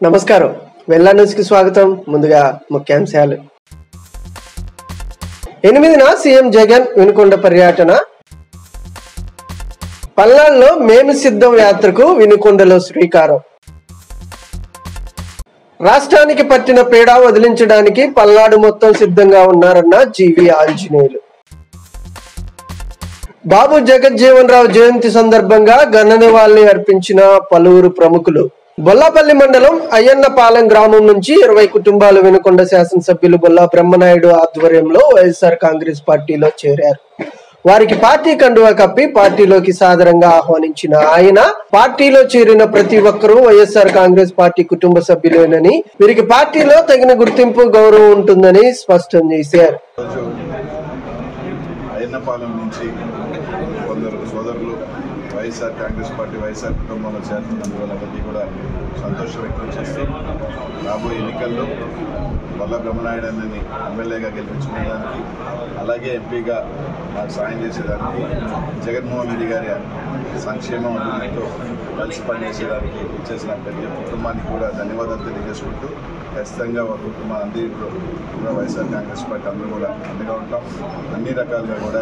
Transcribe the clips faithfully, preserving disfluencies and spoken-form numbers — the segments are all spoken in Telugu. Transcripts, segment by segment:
నమస్కారం. వెల్లా న్యూస్ కి స్వాగతం. ముందుగా ముఖ్యాంశాలు. ఎనిమిదిన సీఎం జగన్ వినుకొండ పర్యటన. పల్నాడులో మేము సిద్ధం యాత్రకు వినుకొండలో శ్రీకారం. రాష్ట్రానికి పట్టిన పీడ వదిలించడానికి పల్నాడు మొత్తం సిద్ధంగా ఉన్నారన్న జీవి ఆంజనేయులు. బాబు జగజ్జీవన్ రావు జయంతి సందర్భంగా ఘన నివాళులు అర్పించిన పలువురు ప్రముఖులు. బొల్లాపల్లి మండలం అయ్యన్నపాలెం గ్రామం నుంచి ఇరవై కుటుంబాలు వినుకొండ శాసనసభ్యులు బొల్లా బ్రహ్మనాయుడు ఆధ్వర్యంలో వైఎస్ఆర్ కాంగ్రెస్ పార్టీలో చేరారు. వారికి పార్టీ కండువా కప్పి పార్టీలోకి సాదరంగా ఆహ్వానించిన ఆయన పార్టీలో చేరిన ప్రతి ఒక్కరూ వైఎస్ఆర్ కాంగ్రెస్ పార్టీ కుటుంబ సభ్యులేనని, వీరికి పార్టీలో తగిన గుర్తింపు, గౌరవం ఉంటుందని స్పష్టం చేశారు. అయ్యన్నపాలెం నుంచి కొందరు సోదరులు వైఎస్ఆర్ కాంగ్రెస్ పార్టీ వైఎస్ఆర్ కుటుంబంలో చేరుతున్నందువల్ల అందరికీ కూడా సంతోషం వ్యక్తం చేస్తూ రాబోయే ఎన్నికల్లో బొల్లా బ్రహ్మనాయుడు అని ఎమ్మెల్యేగా గెలిపించుకోవడానికి, అలాగే ఎంపీగా నాకు సాయం చేసేదానికి, జగన్మోహన్ రెడ్డి గారి సంక్షేమం అభివృద్ధితో కలిసి పనిచేసేదానికి ఇచ్చేసిన ప్రతి కుటుంబానికి కూడా ధన్యవాదాలు తెలియజేసుకుంటూ ఖచ్చితంగా ఒక కుటుంబం అందరి కూడా వైఎస్ఆర్ కాంగ్రెస్ పార్టీ అందరూ కూడా అండగా ఉంటాం, అన్ని రకాలుగా కూడా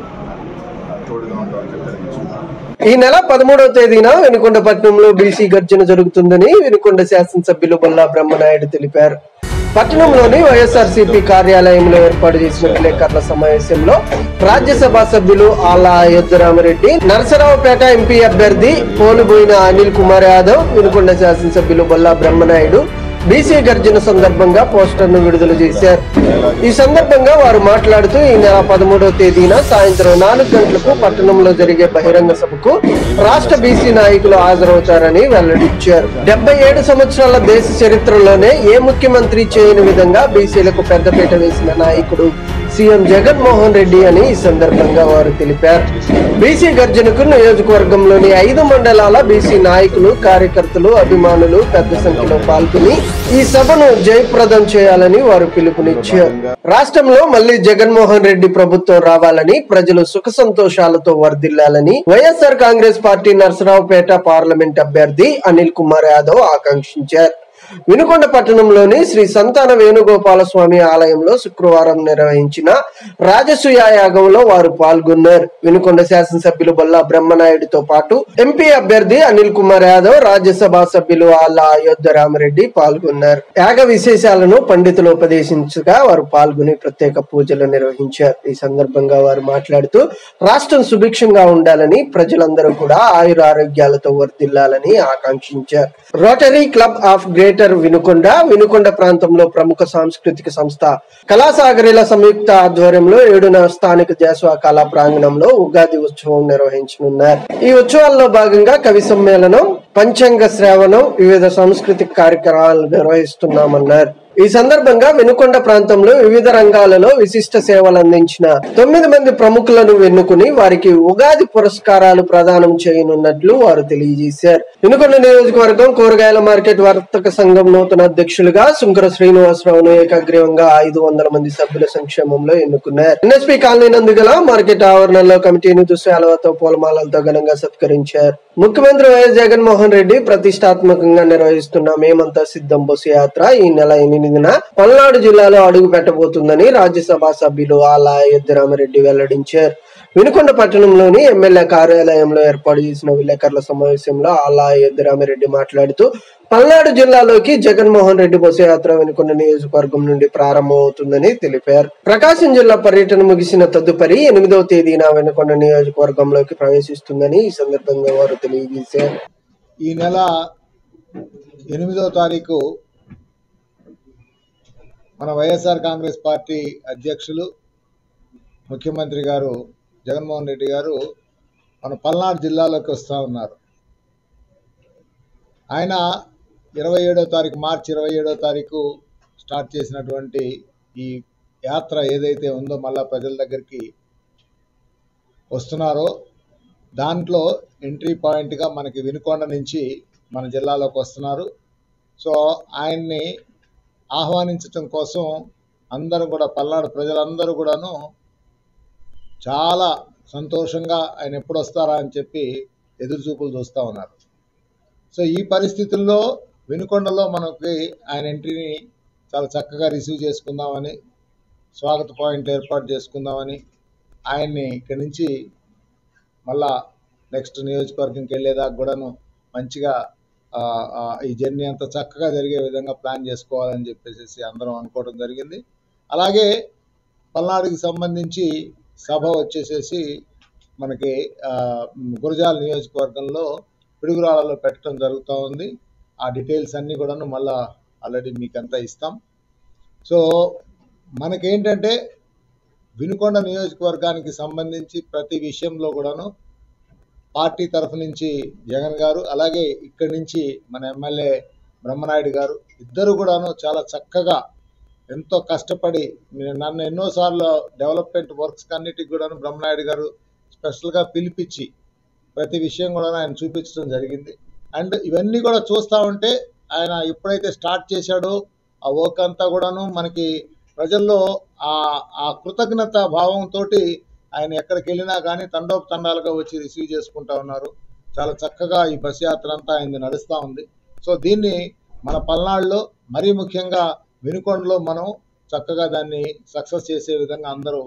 తోడుగా ఉంటామని చెప్పి తెలియజేసుకుంటాం. ఈ నెల పదమూడవ తేదీన వినుకొండ పట్టణంలో బీసీ గర్జన జరుగుతుందని వినుకొండ శాసనసభ్యులు బొల్లా బ్రహ్మనాయుడు తెలిపారు. పట్టణంలోని వైఎస్ఆర్సీపీ కార్యాలయంలో ఏర్పాటు చేసిన విలేకరుల సమావేశంలో రాజ్యసభ సభ్యులు ఆలా అయోధ్యరామరెడ్డి, నరసరావుపేట ఎంపీ అభ్యర్థి పోలుబోయిన అనిల్ కుమార్ యాదవ్, వినుకొండ శాసనసభ్యులు బొల్లా బ్రహ్మనాయుడు బీసీ గర్జన సందర్భంగా పోస్టర్ ను విడుదల చేశారు. ఈ సందర్భంగా వారు మాట్లాడుతూ ఈ నెల పదమూడవ తేదీన సాయంత్రం నాలుగు గంటలకు పట్టణంలో జరిగే బహిరంగ సభకు రాష్ట్ర బీసీ నాయకులు హాజరవుతారని వెల్లడించారు. డెబ్బై ఏడు సంవత్సరాల దేశ చరిత్రలోనే ఏ ముఖ్యమంత్రి చేయని విధంగా బీసీలకు పెద్దపీట వేసిన నాయకుడు సీఎం జగన్మోహన్ రెడ్డి అని ఈ సందర్భంగా వారు తెలిపారు. బీసీ గర్జనకు నియోజకవర్గంలోని ఐదు మండలాల బీసీ నాయకులు, కార్యకర్తలు, అభిమానులు పెద్ద సంఖ్యలో పాల్గొని ఈ సభను జయప్రదం చేయాలని వారు పిలుపునిచ్చారు. రాష్ట్రంలో మళ్లీ జగన్మోహన్ రెడ్డి ప్రభుత్వం రావాలని, ప్రజలు సుఖ సంతోషాలతో వర్ధిల్లాలని వైఎస్ఆర్ కాంగ్రెస్ పార్టీ నరసరావుపేట పార్లమెంట్ అభ్యర్థి అనిల్ కుమార్ యాదవ్ ఆకాంక్షించారు. వినుకొండ పట్టణంలోని శ్రీ సంతాన వేణుగోపాల స్వామి ఆలయంలో శుక్రవారం నిర్వహించిన రాజసూయ యాగంలో వారు పాల్గొన్నారు. వినుకొండ శాసనసభ్యులు బొల్లా బ్రహ్మనాయుడుతో పాటు ఎంపీ అభ్యర్థి అనిల్ కుమార్ యాదవ్, రాజ్యసభ సభ్యులు ఆలా అయోధ్యరామరెడ్డి పాల్గొన్నారు. యాగ విశేషాలను పండితులు ఉపదేశించగా వారు పాల్గొని ప్రత్యేక పూజలు నిర్వహించారు. ఈ సందర్భంగా వారు మాట్లాడుతూ రాష్ట్రం సుభిక్షంగా ఉండాలని, ప్రజలందరూ కూడా ఆయుర ఆరోగ్యాలతో వర్ధిల్లాలని ఆకాంక్షించారు. Rotary club of greater Vinukonda, Vinukonda ప్రాంతంలో ప్రముఖ సాంస్కృతిక సంస్థ కళాసాగరిల సంయుక్త ఆధ్వర్యంలో ఏడున స్థానిక జాస్వా కళా ప్రాంగణంలో ఉగాది ఉత్సవం నిర్వహించనున్నారు. ఈ ఉత్సవాల్లో భాగంగా కవి సమ్మేళనం, పంచాంగ శ్రావణం, వివిధ సాంస్కృతిక కార్యక్రమాలు నిర్వహిస్తున్నామన్నారు. ఈ సందర్భంగా వినుకొండ ప్రాంతంలో వివిధ రంగాలలో విశిష్ట సేవలు అందించిన తొమ్మిది మంది ప్రముఖులను ఎన్నుకుని వారికి ఉగాది పురస్కారాలు ప్రదానం చేయనున్నట్లు వారు తెలియజేశారు. వినుకొండ నియోజకవర్గం కూరగాయల మార్కెట్ వర్తక సంఘం నూతన అధ్యక్షులుగా శుంకర శ్రీనివాసరావును ఏకగ్రీవంగా ఐదు వందల మంది సభ్యుల సంక్షేమంలో ఎన్నుకున్నారు. ఎన్ఎస్పీ కాలనీ నందుగల మార్కెట్ ఆవరణలో కమిటీని దుశ్శాలతో పూలమాలలతో ఘనంగా సత్కరించారు. ముఖ్యమంత్రి వైఎస్ జగన్మోహన్ రెడ్డి ప్రతిష్టాత్మకంగా నిర్వహిస్తున్న మేమంతా సిద్ధం బస్సు యాత్ర ఈ నెల ఎనిమిదిన పల్నాడు జిల్లాలో అడుగు పెట్టబోతుందని రాజ్యసభ సభ్యులు ఆలా అయోధ్యరామరెడ్డి వెల్లడించారు. వినుకొండ పట్టణంలోని ఎమ్మెల్యే కార్యాలయంలో ఏర్పాటు చేసిన విలేకరుల సమావేశంలో ఆలా అయోధ్యరామరెడ్డి మాట్లాడుతూ పల్నాడు జిల్లాలోకి జగన్మోహన్ రెడ్డి బస్సు యాత్ర వినుకొండ నియోజకవర్గం నుండి ప్రారంభమవుతుందని తెలిపారు. ప్రకాశం జిల్లా పర్యటన ముగిసిన తదుపరి ఎనిమిదవ తేదీన వినుకొండ నియోజకవర్గంలోకి ప్రవేశిస్తుందని ఈ సందర్భంగా వారు తెలియజేశారు. ఈ నెల ఎనిమిదవ తారీఖు మన వైఎస్ఆర్ కాంగ్రెస్ పార్టీ అధ్యక్షులు ముఖ్యమంత్రి గారు జగన్మోహన్ రెడ్డి గారు మన పల్నాడు జిల్లాలోకి వస్తూ ఉన్నారు. ఆయన ఇరవై ఏడో తారీఖు మార్చి ఇరవై ఏడో తారీఖు స్టార్ట్ చేసినటువంటి ఈ యాత్ర ఏదైతే ఉందో మళ్ళా ప్రజల దగ్గరికి వస్తున్నారో దాంట్లో ఎంట్రీ పాయింట్గా మనకి వినుకొండ నుంచి మన జిల్లాలోకి వస్తున్నారు. సో ఆయన్ని ఆహ్వానించటం కోసం అందరూ కూడా పల్నాడు ప్రజలందరూ కూడాను చాలా సంతోషంగా ఆయన ఎప్పుడు వస్తారా అని చెప్పి ఎదురు చూపులు చూస్తూ ఉన్నారు. సో ఈ పరిస్థితుల్లో వినుకొండలో మనకి ఆయన ఎంట్రీని చాలా చక్కగా రిసీవ్ చేసుకుందామని, స్వాగత పాయింట్ ఏర్పాటు చేసుకుందామని, ఆయన్ని ఇక్కడి నుంచి మళ్ళా నెక్స్ట్ నియోజకవర్గంకి వెళ్ళేదాకా కూడాను మంచిగా ఈ జర్నీ అంతా చక్కగా జరిగే విధంగా ప్లాన్ చేసుకోవాలని చెప్పేసి అందరం అనుకోవడం జరిగింది. అలాగే పల్నాడుకి సంబంధించి సభ వచ్చేసేసి మనకి గురజాల నియోజకవర్గంలో పిడుగురాళ్ళలో పెట్టడం జరుగుతూ ఉంది. ఆ డీటెయిల్స్ అన్నీ కూడాను మళ్ళా ఆల్రెడీ మీకు అంతా ఇస్తాం. సో మనకేంటంటే వినుకొండ నియోజకవర్గానికి సంబంధించి ప్రతి విషయంలో కూడాను పార్టీ తరఫు నుంచి జగన్ గారు, అలాగే ఇక్కడి నుంచి మన ఎమ్మెల్యే బ్రహ్మనాయుడు గారు ఇద్దరు కూడాను చాలా చక్కగా ఎంతో కష్టపడి నన్ను ఎన్నోసార్లు డెవలప్మెంట్ వర్క్స్ అన్నిటికి కూడాను బ్రహ్మనాయుడు గారు స్పెషల్గా పిలిపించి ప్రతి విషయం కూడా ఆయన చూపించడం జరిగింది. అండ్ ఇవన్నీ కూడా చూస్తూ ఉంటే ఆయన ఎప్పుడైతే స్టార్ట్ చేశాడో ఆ వర్క్ అంతా కూడాను మనకి ప్రజల్లో ఆ కృతజ్ఞత భావంతో ఆయన ఎక్కడికి వెళ్ళినా కానీ తండోపతండాలుగా వచ్చి రిసీవ్ చేసుకుంటా ఉన్నారు. చాలా చక్కగా ఈ బస్ యాత్ర అంతా ఆయన నడుస్తూ ఉంది. సో దీన్ని మన పల్నాడులో మరీ ముఖ్యంగా వినుకొండలో మనం చక్కగా దాన్ని సక్సెస్ చేసే విధంగా అందరూ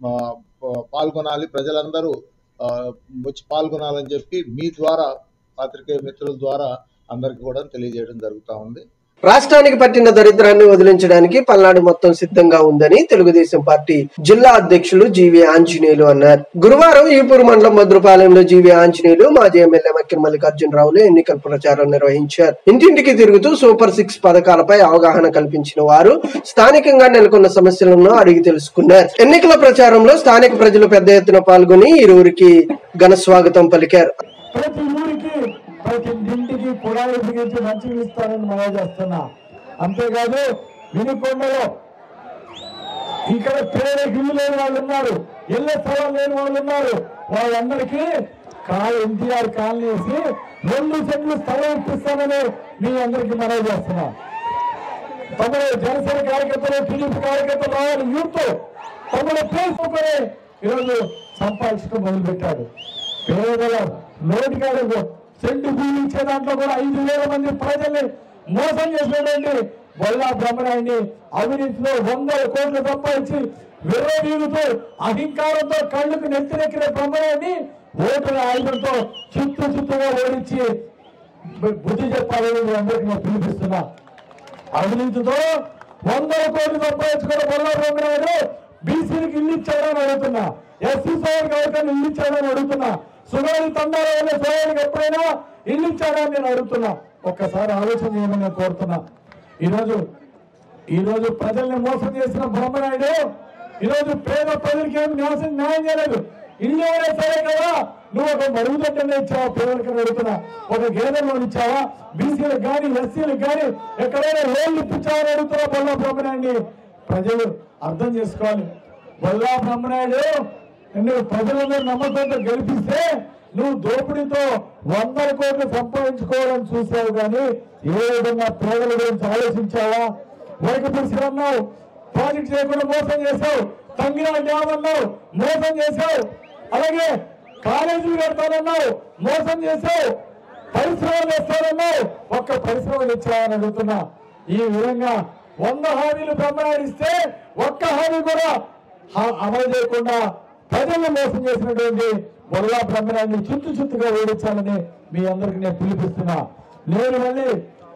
పాల్గొనాలి, ప్రజలందరూ వచ్చి పాల్గొనాలని చెప్పి మీ ద్వారా పాత్రికేయ మిత్రుల ద్వారా అందరికీ కూడా తెలియజేయడం జరుగుతూ ఉంది. రాష్ట్రానికి పట్టిన దరిద్రాన్ని వదిలించడానికి పల్నాడు మొత్తం సిద్ధంగా ఉందని తెలుగుదేశం పార్టీ జిల్లా అధ్యక్షులు జీవి ఆంజనేయులు అన్నారు. గురువారం ఈపూరు మండలం భద్రపాలెంలో జీవి ఆంజనేయులు మాజీ ఎమ్మెల్యే మక్కిన మల్లికార్జునరావులు ఎన్నికల ప్రచారం నిర్వహించారు. ఇంటింటికి తిరుగుతూ సూపర్ సిక్స్ పథకాలపై అవగాహన కల్పించిన వారు స్థానికంగా నెలకొన్న సమస్యలను అడిగి తెలుసుకున్నారు. ఎన్నికల ప్రచారంలో స్థానిక ప్రజలు పెద్ద ఎత్తున పాల్గొని ఇరువురికి ఘన స్వాగతం పలికారు. ప్రతి ఊరికి ప్రతి ఇంటికి కుడాలు బిగించి మంచిగా ఇస్తారని మనం చేస్తున్నా. అంతేకాదు వినుకొండలో ఇక్కడ పేద ఇల్లు లేని వాళ్ళు ఉన్నారు, ఇళ్ల స్థలం లేని వాళ్ళు ఉన్నారు. వాళ్ళందరికీ కాలు ఎన్టీఆర్ కాలనీ వేసి రెండు సెంట్లు స్థలం ఇప్పిస్తామని మీ అందరికీ మనం చేస్తున్నా. తమలో జనసేన కార్యకర్తలు, టీడీపీ కార్యకర్తలు రావాలి, యూత్ తమలో పేసుకొని ఈరోజు సంపాదించడం మొదలు పెట్టాడు. పేదల నోటికాడు సెంటు భూమి ఇచ్చే దాంట్లో కూడా ఐదు వేల మంది ప్రజల్ని మోసం చేసినటువంటి బొల్లా బ్రహ్మనాయుడిని అవినీతిలో వందల కోట్లు సంపాదించి విర్రవీగుతూ అహంకారంతో కళ్ళకు నెత్తినెక్కిన బ్రహ్మనాయుడిని ఓటుల ఆయుధంతో చుట్టూ చుట్టూగా ఓడించి బుద్ధి చెప్పాలని అందరికీ నేను పిలిపిస్తున్నా. అవినీతితో వందల కోట్లు సంపాదించుకున్న బొల్లా బ్రహ్మనాయుడు బీసీలకు ఇల్లు ఇచ్చాడని అడుగుతున్నా, ఎస్సీ సోదరులకు ఎవరికైనా ఇల్లు ఇచ్చాడని అడుగుతున్నా, సుగాలి తండాల వల్ల సోదరులకు ఎప్పుడైనా ఇల్లు ఇచ్చాడని నేను అడుగుతున్నా. ఒక్కసారి ఆలోచన చేయమని నేను కోరుతున్నా. ఈరోజు ఈరోజు ప్రజల్ని మోసం చేసిన బ్రహ్మనాయుడు ఈరోజు పేద ప్రజలకి ఏమి న్యాసం న్యాయం చేయలేదు. ఇల్లు అయినా సరే కదా, నువ్వు ఒక మరుగుదొడ్డనే ఇచ్చావా పేదలకు అడుగుతున్నా, ఒక గేదె లోన్ ఇచ్చావా, బీసీలకు కానీ ఎస్సీలకు కానీ ఎక్కడైనా లోన్లు ఇప్పించావని అడుగుతున్నా బొల్లా బ్రహ్మనాయుడిని. ప్రజలు అర్థం చేసుకోవాలి. బొల్లా బ్రహ్మనాయుడు నువ్వు ప్రజలందరూ నమ్మకంతో గెలిపిస్తే నువ్వు దోపిడీతో వందల కోట్లు సంపాదించుకోవాలని చూసావు, కానీ ఏ విధంగా పేదల గురించి ఆలోచించావా? వర్గపరిశ్రమ అన్నావు, ప్రాజెక్ట్ చేయకుండా మోసం చేశావు. తంగిరాల డ్యామ్ అన్నావు, మోసం చేశావు. అలాగే కాలేజీలు కడతానన్నావు, మోసం చేశావు. పరిశ్రమలు ఇస్తానన్నావు, ఒక్క పరిశ్రమలు ఇచ్చావని అడుగుతున్నా. ఈ విధంగా వంద హామీలు బ్రహ్మనాయుడు ఇస్తే ఒక్క హామీ కూడా అమలు చేయకుండా ప్రజలను మోసం చేసినటువంటి బొల్లా బ్రహ్మనాయుడిని చుత్తు చుత్తుగా ఓడించాలని మీ అందరికి నేను పిలిపిస్తున్నా. నేను మళ్ళీ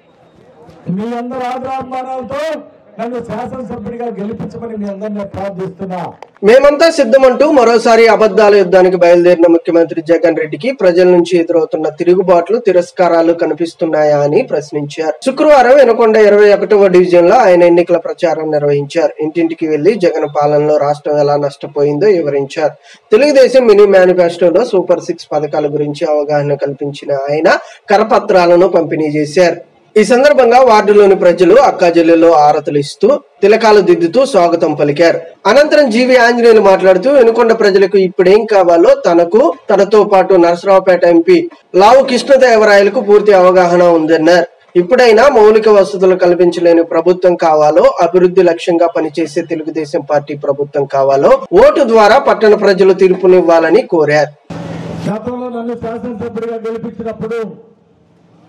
మీ అందరి ఆదరాభిమానాలతో నన్ను శాసనసభ్యుడిగా గెలిపించమని మీ అందరినీ ప్రార్థిస్తున్నా. మేమంతా సిద్ధమంటూ మరోసారి అబద్ధాల యుద్ధానికి బయలుదేరిన ముఖ్యమంత్రి జగన్ రెడ్డికి ప్రజల నుంచి ఎదురవుతున్న తిరుగుబాట్లు, తిరస్కారాలు కనిపిస్తున్నాయా అని ప్రశ్నించారు. శుక్రవారం వినుకొండ ఇరవై ఒకటవ డివిజన్ లో ఆయన ఎన్నికల ప్రచారం నిర్వహించారు. ఇంటింటికి వెళ్లి జగన్ పాలనలో రాష్ట్రం ఎలా నష్టపోయిందో వివరించారు. తెలుగుదేశం మినీ మేనిఫెస్టోలో సూపర్ సిక్స్ పథకాల గురించి అవగాహన కల్పించిన ఆయన కరపత్రాలను పంపిణీ చేశారు. ఈ సందర్భంగా వార్డులోని ప్రజలు అక్కాజెల్లెలో ఆరతులు ఇస్తూ తిలకాలు దిద్దుతూ స్వాగతం పలికారు. అనంతరం జీవి ఆంజనేయులు మాట్లాడుతూ వినుకొండ ప్రజలకు ఇప్పుడేం కావాలో తనకు, తనతో పాటు నరసరావుపేట ఎంపీ లావు కృష్ణదేవరాయలకు పూర్తి అవగాహన ఉందన్నారు. ఇప్పుడైనా మౌలిక వసతులు కల్పించలేని ప్రభుత్వం కావాలో, అభివృద్ధి లక్ష్యంగా పనిచేసే తెలుగుదేశం పార్టీ ప్రభుత్వం కావాలో ఓటు ద్వారా పట్టణ ప్రజలు తీర్పునివ్వాలని కోరారు. గతంలో నన్ను శాసనసభ్యుడిగా గెలిపించినప్పుడు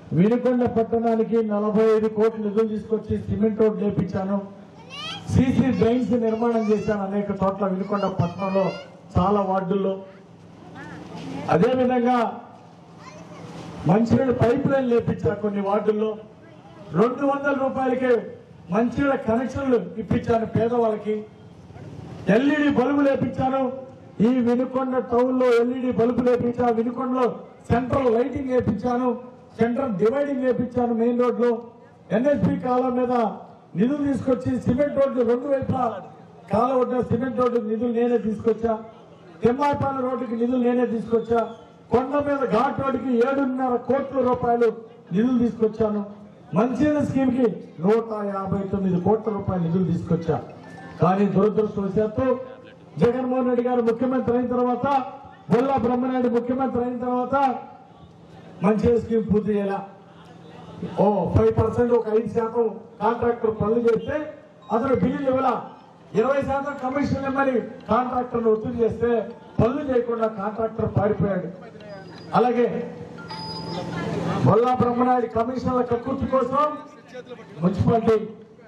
వినుకొండ పట్టణానికి నలభై ఐదు కోట్ల నిధులు తీసుకొచ్చి సిమెంట్ రోడ్ లేపించాను. సీసీ డ్రైన్స్ నిర్మాణం చేశాను అనేక చోట్ల వినుకొండ పట్టణంలో చాలా వార్డుల్లో. అదేవిధంగా మంచినీళ్ళ పైప్ లైన్ లేపించా కొన్ని వార్డుల్లో. రెండు వందల రూపాయలకే మంచినీళ్ళ కనెక్షన్లు ఇప్పించాను పేదవాళ్ళకి. ఎల్ఈడి బల్బు లేపించాను. ఈ వినుకొండ టౌన్ లో ఎల్ఈడి బల్బు లేపించా. వినుకొండలో సెంట్రల్ లైటింగ్ వేపించాను. సెంట్రల్ డివైడింగ్ వేపించాను మెయిన్ రోడ్ లో. ఎన్ఎస్పి కాలం మీద నిధులు తీసుకొచ్చి సిమెంట్ రోడ్డు రెండు వైపులా కాల ఒడ్డున సిమెంట్ రోడ్డు నిధులు నేనే తీసుకొచ్చా. తిమ్మాయిపాలెం రోడ్డుకి నిధులు నేనే తీసుకొచ్చా. కొండ మీద ఘాట్ రోడ్డుకి ఏడున్నర కోట్ల రూపాయలు నిధులు తీసుకొచ్చాను. మంచినీళ్ళ స్కీమ్ కి నూట యాభై తొమ్మిది కోట్ల రూపాయలు నిధులు తీసుకొచ్చా. కానీ దురదృష్టవశాత్తు జగన్మోహన్ రెడ్డి గారు ముఖ్యమంత్రి అయిన తర్వాత, బొల్లా బ్రహ్మనాయుడు ముఖ్యమంత్రి అయిన తర్వాత మంచినీళ్ళ స్కీమ్ పూర్తి చేయాల. ఓ ఫైవ్ పర్సెంట్ ఒక ఐదు శాతం కాంట్రాక్టర్ పనులు చేస్తే అతను బిల్లులు ఇవ్వాల. ఇరవై శాతం కమిషన్ ఇవ్వమని కాంట్రాక్టర్ ఒత్తిడి చేస్తే పనులు చేయకుండా కాంట్రాక్టర్ పారిపోయాడు. అలాగే బొల్లా బ్రహ్మనాయుడు కమిషన్ల కక్కుర్తి కోసం మున్సిపాలిటీ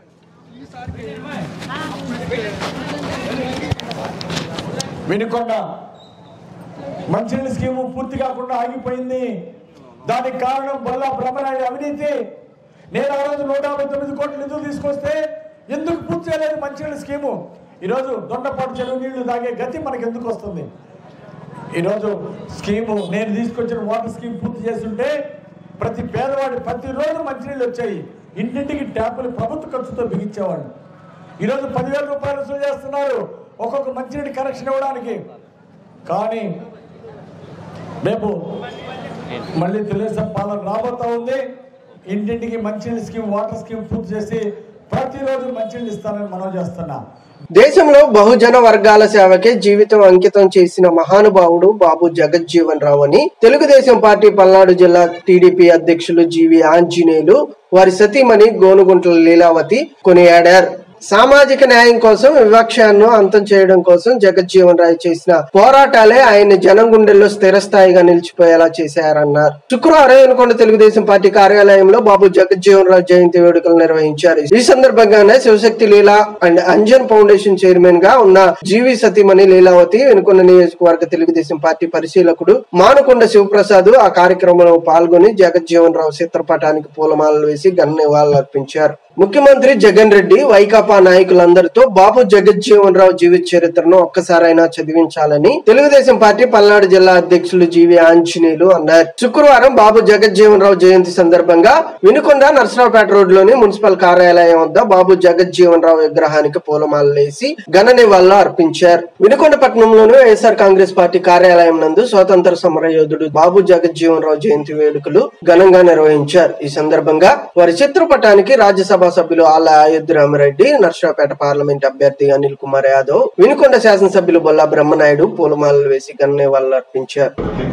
వినుకొండ మంచినీళ్ళ స్కీము పూర్తి కాకుండా ఆగిపోయింది. దానికి కారణం బొల్లా బ్రహ్మనాయుడు అవినీతి. నేను ఆ రోజు నూట యాభై తొమ్మిది కోట్ల నిధులు తీసుకొస్తే ఎందుకు పూర్తి చేయలేదు మంచినీళ్ళ స్కీము? ఈరోజు దొండపాటు చెరువు నీళ్లు తాగే గతి మనకు ఎందుకు వస్తుంది? ఈరోజు స్కీము నేను తీసుకొచ్చిన వాటర్ స్కీమ్ పూర్తి చేస్తుంటే ప్రతి పేదవాడి ప్రతిరోజు మంచినీళ్ళు వచ్చాయి. ఇంటింటికి ట్యాపులు ప్రభుత్వ ఖర్చుతో బిగించేవాడు. ఈరోజు పదివేల రూపాయలు వసూలు చేస్తున్నారు ఒక్కొక్క మంచినీటి కనెక్షన్ ఇవ్వడానికి. కానీ రేపు మళ్ళీ తెలుగుదేశం పాలన రాబోతా ఉంది. ఇంటింటికి మంచినీళ్ళ స్కీమ్ వాటర్ స్కీమ్ పూర్తి చేసి ప్రతిరోజు మంచినీళ్ళు ఇస్తానని మనం చేస్తున్నాం. దేశంలో బహుజన వర్గాల సేవకే జీవితం అంకితం చేసిన మహానుభావుడు బాబు జగజ్జీవన్ రావు అని తెలుగుదేశం పార్టీ పల్నాడు జిల్లా టీడీపీ అధ్యక్షులు జీవి ఆంజనేయులు వారి సతీమణి గోనుగుంట్ల లీలావతి కొనియాడారు. సామాజిక న్యాయం కోసం వివక్షను అంతం చేయడం కోసం జగజ్జీవన్ రావు చేసిన పోరాటాలే ఆయన జనం గుండెల్లో స్థిరస్థాయిగా నిలిచిపోయేలా చేశారన్నారు. శుక్రవారం వినుకొండ తెలుగుదేశం పార్టీ కార్యాలయంలో బాబు జగజ్జీవన్ రావు జయంతి వేడుకలు నిర్వహించారు. ఈ సందర్భంగానే Shivashakti Leela and Anjan foundation chairman గా ఉన్న జీవి సతీమణి లీలావతి, వినుకొండ నియోజకవర్గ తెలుగుదేశం పార్టీ పరిశీలకుడు మానుకొండ శివప్రసాద్ ఆ కార్యక్రమంలో పాల్గొని జగజ్జీవన్ రావు చిత్రపటానికి పూలమాలలు వేసి ఘన నివాళులర్పించారు. ముఖ్యమంత్రి జగన్ రెడ్డి, వైకాపా నాయకులందరితో బాబు జగజ్జీవన్ రావు జీవిత చరిత్రను ఒక్కసారైనా చదివించాలని తెలుగుదేశం పార్టీ పల్నాడు జిల్లా అధ్యక్షులు జీవి ఆంజనేయులు అన్నారు. శుక్రవారం బాబు జగజ్జీవన్ రావు జయంతి సందర్భంగా వినుకొండ నర్సరావుపేట రోడ్ లోని మున్సిపల్ కార్యాలయం వద్ద బాబు జగజ్జీవన్ రావు విగ్రహానికి పూలమాలలు వేసి ఘన నివాళులు అర్పించారు. వినుకొండ పట్టణంలోని వైఎస్ఆర్ కాంగ్రెస్ పార్టీ కార్యాలయం నందు స్వాతంత్ర సమర యోధుడు బాబు జగజ్జీవన్ రావు జయంతి వేడుకలు ఘనంగా నిర్వహించారు. ఈ సందర్భంగా వారి చిత్రపటానికి రాజ్యసభ సభ్యులు ఆళ్ల అయోధ్య రామిరెడ్డి, నర్సరావుపేట పార్లమెంట్ అభ్యర్థి అనిల్ కుమార్ యాదవ్, వినుకొండ శాసనసభ్యులు బొల్లా బ్రహ్మనాయుడు పూలమాలలు వేసి ఘన నివాళులు అర్పించారు.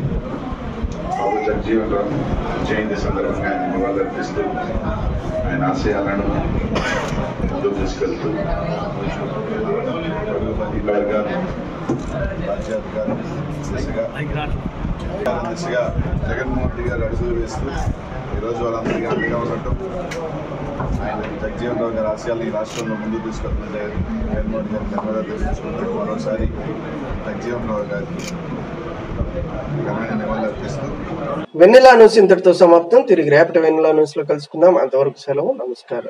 జయంతి సందర్భంగా ఆయన నివాళులర్పిస్తూ ఆయన ఆశయాలను ముందుకు తీసుకెళ్తూ దిశగా జగన్మోహన్ రెడ్డి గారు అడుగులు వేస్తూ ఈరోజు వాళ్ళందరికీ అండగా ఉండటం, ఆయన జగజ్జీవన్ రావు గారి ఆశయాలు ఈ రాష్ట్రంలో ముందుకు తీసుకెళ్తున్న జగన్మోహన్ గారి ధన్యవాదాలు తెలుసుకుంటూ మరోసారి జగజ్జీవన్ రావు గారికి ఘనమైన నివాళులు అర్పిస్తూ వెన్నెలా న్యూస్ ఇంతటితో సమాప్తం. తిరిగి రేపటి వెన్నెలా న్యూస్ లో కలుసుకుందాం. అంతవరకు సెలవు. నమస్కారం.